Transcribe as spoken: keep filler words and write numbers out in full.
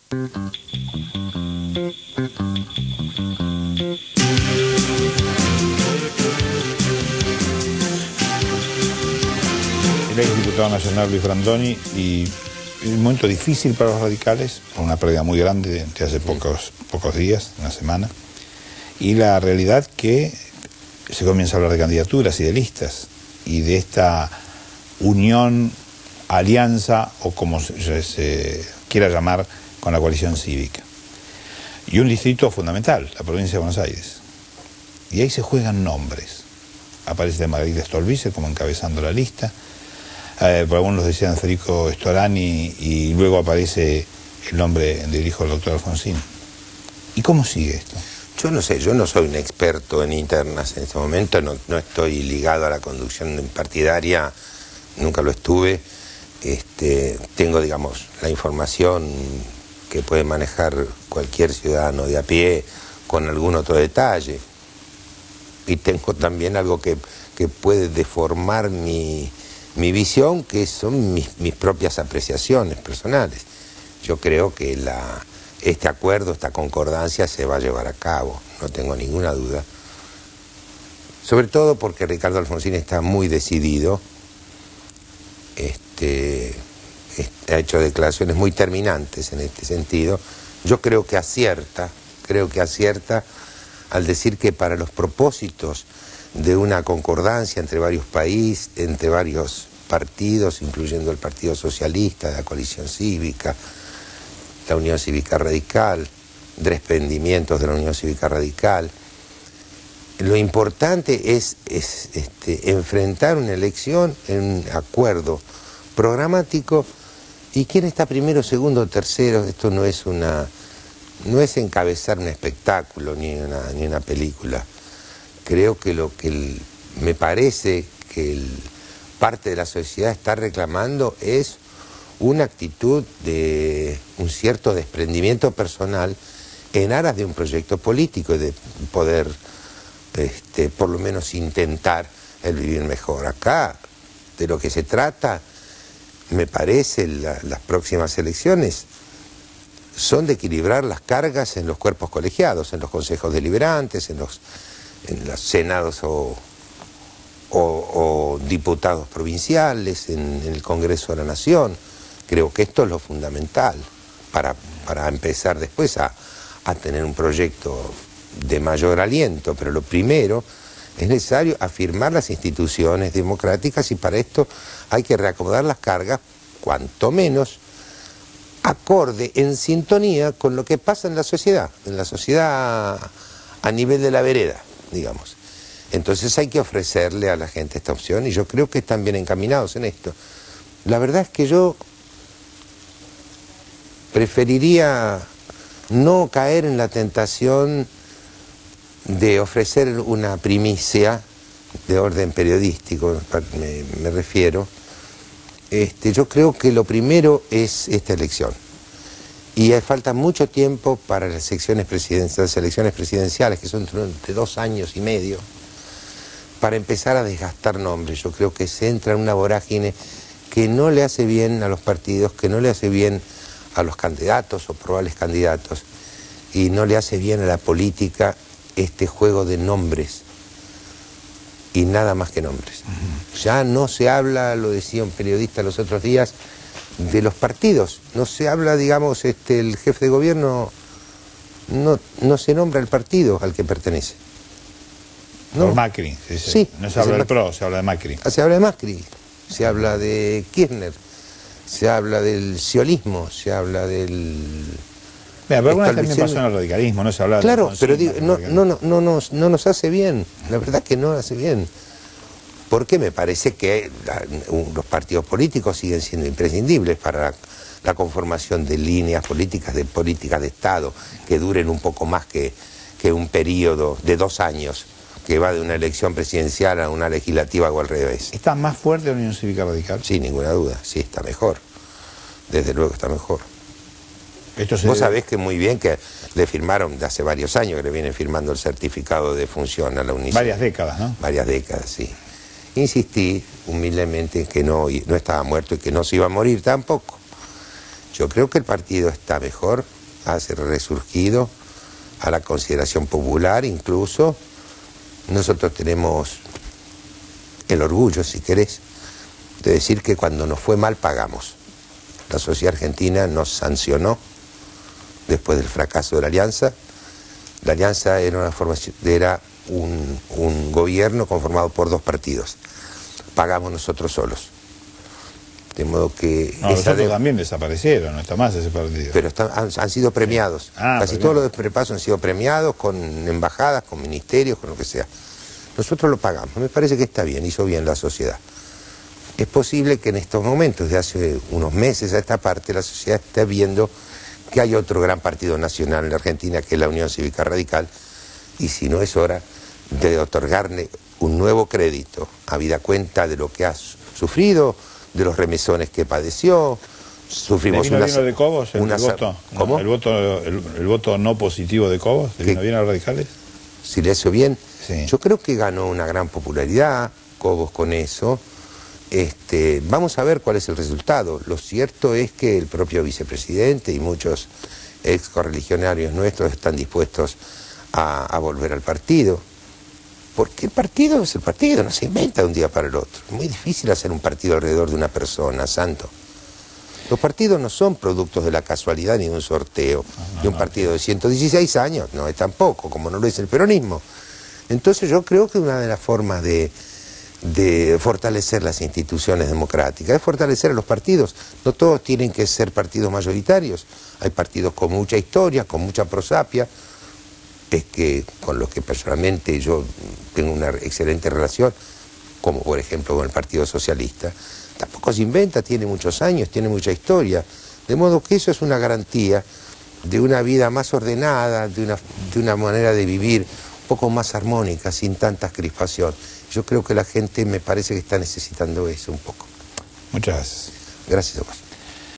El exdiputado nacional Luis Brandoni, y un momento difícil para los radicales, por una pérdida muy grande de hace pocos, pocos días, una semana, y la realidad que se comienza a hablar de candidaturas y de listas, y de esta unión, alianza, o como se, se quiera llamar, con la coalición cívica. Y un distrito fundamental, la provincia de Buenos Aires. Y ahí se juegan nombres. Aparece Margarita Stolbizer como encabezando la lista. Eh, por algunos decían Federico Storani, y luego aparece el nombre del hijo del doctor Alfonsín. ¿Y cómo sigue esto? Yo no sé, yo no soy un experto en internas en este momento, no, no estoy ligado a la conducción partidaria, nunca lo estuve. Este, tengo, digamos, la información que puede manejar cualquier ciudadano de a pie con algún otro detalle. Y tengo también algo que, que puede deformar mi, mi visión, que son mis, mis propias apreciaciones personales. Yo creo que la, este acuerdo, esta concordancia se va a llevar a cabo, no tengo ninguna duda. Sobre todo porque Ricardo Alfonsín está muy decidido, este, ha hecho declaraciones muy terminantes en este sentido. Yo creo que acierta, creo que acierta al decir que para los propósitos de una concordancia entre varios países, entre varios partidos, incluyendo el Partido Socialista, la coalición cívica, la Unión Cívica Radical, desprendimientos de la Unión Cívica Radical, lo importante es, es este, enfrentar una elección en un acuerdo programático. ¿Y quién está primero, segundo, tercero? Esto no es una... no es encabezar un espectáculo ni una, ni una película. Creo que lo que el, me parece que el, parte de la sociedad está reclamando es una actitud de un cierto desprendimiento personal en aras de un proyecto político y de poder, este, por lo menos intentar el vivir mejor. Acá, de lo que se trata, me parece, la, las próximas elecciones son de equilibrar las cargas en los cuerpos colegiados, en los consejos deliberantes, en los, en los senados o, o, o diputados provinciales, en, en el Congreso de la Nación. Creo que esto es lo fundamental para, para empezar después a, a tener un proyecto de mayor aliento, pero lo primero es necesario afirmar las instituciones democráticas, y para esto hay que reacomodar las cargas, cuanto menos acorde, en sintonía con lo que pasa en la sociedad, en la sociedad a nivel de la vereda, digamos. Entonces hay que ofrecerle a la gente esta opción, y yo creo que están bien encaminados en esto. La verdad es que yo preferiría no caer en la tentación de ofrecer una primicia de orden periodístico, me, me refiero. Este, yo creo que lo primero es esta elección, y falta mucho tiempo para las elecciones presidenciales, las elecciones presidenciales, que son de dos años y medio, para empezar a desgastar nombres. Yo creo que se entra en una vorágine que no le hace bien a los partidos, que no le hace bien a los candidatos o probables candidatos, y no le hace bien a la política este juego de nombres, y nada más que nombres. Uh-huh. Ya no se habla, lo decía un periodista los otros días, de los partidos. No se habla, digamos, este, el jefe de gobierno, no, no se nombra el partido al que pertenece. ¿No? Por Macri. Sí, sí. Sí, no se habla del P R O, se habla de Macri. Se habla de Macri, se habla de Kirchner, se habla del ciolismo, se habla del... Mira, pero alguna vez también pasó en el radicalismo, no se habla de... Claro, pero digo, no, no, no, no, nos, no nos hace bien, la verdad que no nos hace bien. Porque me parece que la, los partidos políticos siguen siendo imprescindibles para la, la conformación de líneas políticas, de políticas de Estado, que duren un poco más que, que un periodo de dos años, que va de una elección presidencial a una legislativa o al revés. ¿Está más fuerte la Unión Cívica Radical? Sin ninguna duda, sí, está mejor. Desde luego está mejor. Esto se Vos debe... sabés que muy bien que le firmaron, de hace varios años que le vienen firmando el certificado de función a la UNICEF. Varias décadas, ¿no? Varias décadas, sí. Insistí humildemente en que no, no estaba muerto y que no se iba a morir tampoco. Yo creo que el partido está mejor ha resurgido a la consideración popular. Incluso nosotros tenemos el orgullo, si querés, de decir que cuando nos fue mal pagamos. La sociedad argentina nos sancionó después del fracaso de la Alianza. La Alianza era, una formación, era un, un gobierno conformado por dos partidos. Pagamos nosotros solos. De modo que... No, los otros de... también desaparecieron, no está más ese partido. Pero están, han, han sido premiados. Sí. Ah, Casi todos los desprepasos han sido premiados con embajadas, con ministerios, con lo que sea. Nosotros lo pagamos. Me parece que está bien, hizo bien la sociedad. Es posible que en estos momentos, de hace unos meses a esta parte, la sociedad esté viendo que hay otro gran partido nacional en la Argentina, que es la Unión Cívica Radical, y si no es hora de otorgarle un nuevo crédito, habida cuenta de lo que ha sufrido, de los remesones que padeció. Sufrimos ¿Le vino una... bien lo de Cobos, el, una, el voto? ¿Cómo? No, el, voto el, el voto no positivo de Cobos, ¿le vino bien a los radicales? Si le hizo bien. Sí. Yo creo que ganó una gran popularidad Cobos con eso. Este, vamos a ver cuál es el resultado. Lo cierto es que el propio vicepresidente y muchos ex correligionarios nuestros están dispuestos a, a volver al partido. Porque el partido es el partido, no se inventa de un día para el otro. Es muy difícil hacer un partido alrededor de una persona, Santo. Los partidos no son productos de la casualidad ni de un sorteo. De un partido de ciento dieciséis años, no es tampoco, como no lo es el peronismo. Entonces yo creo que una de las formas de, de fortalecer las instituciones democráticas es fortalecer a los partidos. No todos tienen que ser partidos mayoritarios. Hay partidos con mucha historia, con mucha prosapia, es que con los que personalmente yo tengo una excelente relación, como por ejemplo con el Partido Socialista. Tampoco se inventa, tiene muchos años, tiene mucha historia, de modo que eso es una garantía de una vida más ordenada, de una, de una manera de vivir un poco más armónica, sin tanta crispación. Yo creo que la gente me parece que está necesitando eso un poco. Muchas gracias. Gracias a vos.